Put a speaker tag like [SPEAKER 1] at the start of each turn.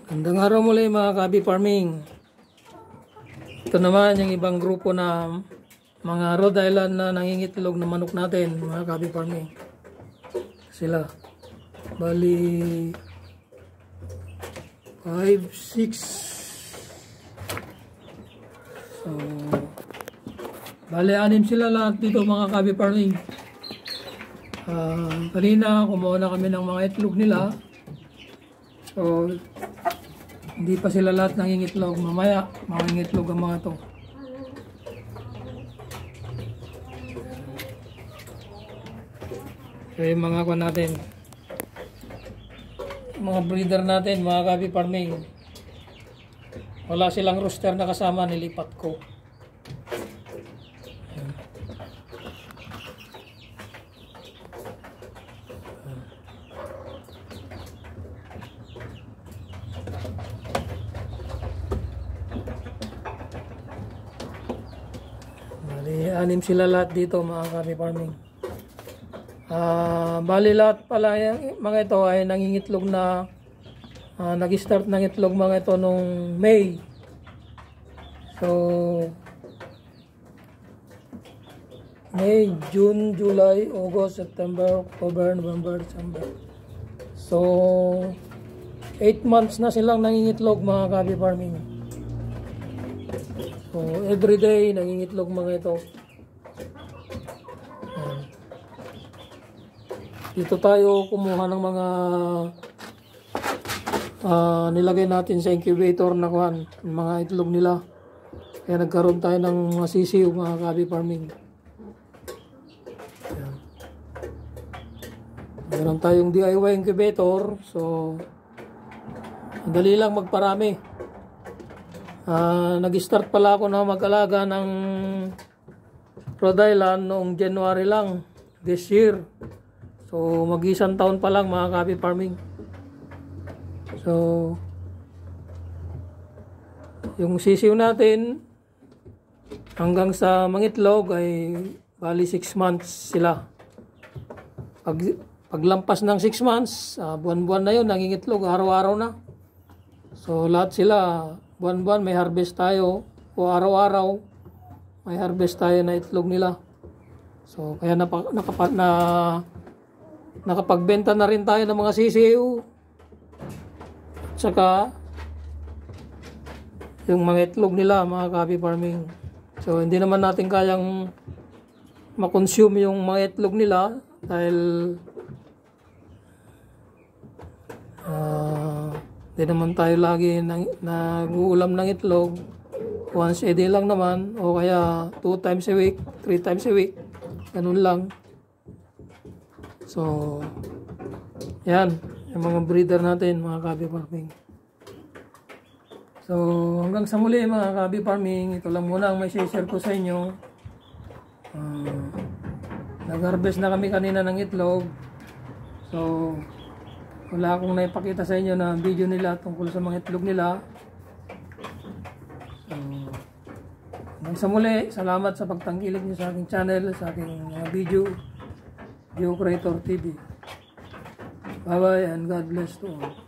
[SPEAKER 1] Gandang araw muli mga Kabi Farming. Ito naman yung ibang grupo na mga Rhode Island na nangingitlog na manok natin mga Kabi Farming. Sila bali 5, 6. So bali 6 sila lahat dito mga Kabi Farming. Kanina kumuha na kami ng mga itlog nila. So hindi pa sila lahat nangingitlog. Mamaya mangingitlog ang mga to. So yung mga kuwan natin, mga breeder natin mga Kabi Farming, wala silang rooster na kasama, nilipat ko. Bali 6 sila lahat dito mga Kabi Farming. Bali lahat pala yung mga ito ay nangingitlog na nag-start ng itlog mga ito nung May. So May, June, July, August, September, October, November, December. So 8 months na silang nangingitlog mga Kabi Farming. So everyday nangingitlog mga ito. Dito tayo kumuha ng mga nilagay natin sa incubator na kuhan, mga itlog nila. Kaya nagkaroon tayo ng mga sisiw mga Kabi Farming. Ayan. Meron tayong DIY incubator. So madali lang magparami. Nag-start pala ako na mag-alaga ng Rhode Island noong January lang this year. So mag-isang taon pa lang mga Kabi Farming. So yung sisiw natin hanggang sa mangitlog ay bali 6 months sila. Paglampas ng 6 months, buwan-buwan na yun, nangingitlog, araw-araw na. So lahat sila, buwan-buwan may harvest tayo, o araw-araw may harvest tayo na itlog nila. So kaya nakapagbenta na rin tayo ng mga sisiw. At saka yung mga itlog nila mga Kabi Farming. So hindi naman natin kayang makonsume yung mga itlog nila dahil hindi naman tayo lagi nag-uulam ng itlog. Once a day lang naman, o kaya 2 times a week, 3 times a week, ganun lang. So yan yung mga breeder natin mga Kabi Farming. So hanggang sa muli mga Kabi Farming, ito lang muna ang may share ko sa inyo. Nag-harvest na kami kanina ng itlog. So wala akong naipakita sa inyo na video nila tungkol sa mga itlog nila. So hanggang sa muli, salamat sa pagtangkilik niyo sa aking channel, sa aking video Creator TV. Bye bye and God bless to all.